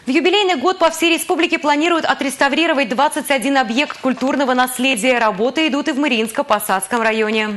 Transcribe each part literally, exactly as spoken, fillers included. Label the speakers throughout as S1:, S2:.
S1: В юбилейный год по всей республике планируют отреставрировать двадцать один объект культурного наследия. Работы идут и в Мариинско-Посадском районе.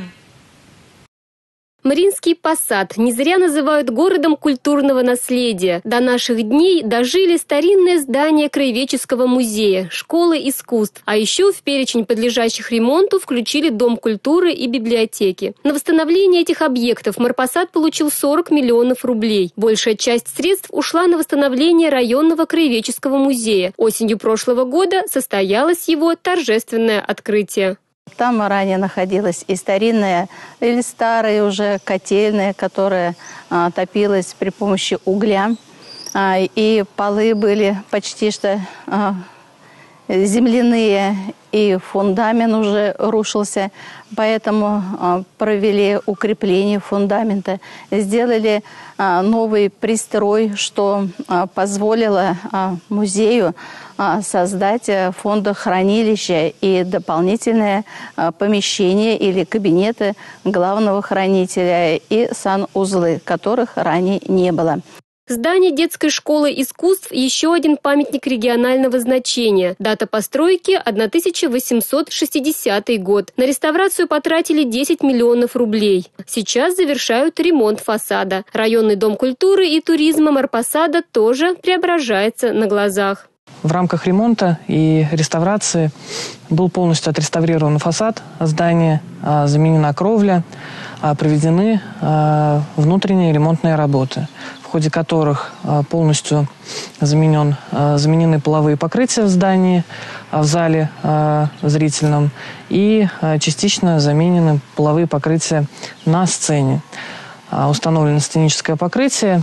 S2: Мариинский Посад не зря называют городом культурного наследия. До наших дней дожили старинное здание Краеведческого музея, школы искусств. А еще в перечень подлежащих ремонту включили Дом культуры и библиотеки. На восстановление этих объектов Марпосад получил сорок миллионов рублей. Большая часть средств ушла на восстановление районного Краеведческого музея. Осенью прошлого года состоялось его торжественное открытие.
S3: Там ранее находилась и старинная, или старая уже котельная, которая а, топилась при помощи угля. А, и полы были почти что а, земляные, и фундамент уже рушился. Поэтому а, провели укрепление фундамента, сделали а, новый пристрой, что а, позволило а, музею создать фондохранилище и дополнительное помещение или кабинеты главного хранителя и санузлы, которых ранее не было.
S2: Здание детской школы искусств – еще один памятник регионального значения. Дата постройки – тысяча восемьсот шестидесятый год. На реставрацию потратили десять миллионов рублей. Сейчас завершают ремонт фасада. Районный дом культуры и туризма Марпосада тоже преображается на глазах.
S4: В рамках ремонта и реставрации был полностью отреставрирован фасад здания, заменена кровля, проведены внутренние ремонтные работы, в ходе которых полностью заменен, заменены половые покрытия в здании, в зале зрительном, и частично заменены половые покрытия на сцене. Установлено сценическое покрытие,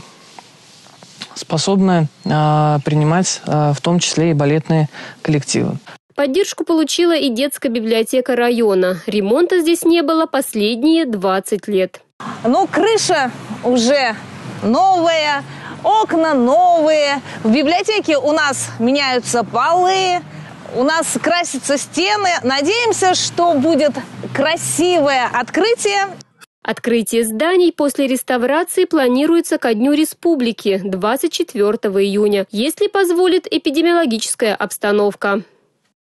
S4: способны э, принимать э, в том числе и балетные коллективы.
S2: Поддержку получила и детская библиотека района. Ремонта здесь не было последние двадцать лет.
S5: Ну, крыша уже новая, окна новые. В библиотеке у нас меняются полы, у нас красятся стены. Надеемся, что будет красивое открытие.
S2: Открытие зданий после реставрации планируется ко Дню Республики двадцать четвёртого июня, если позволит эпидемиологическая обстановка.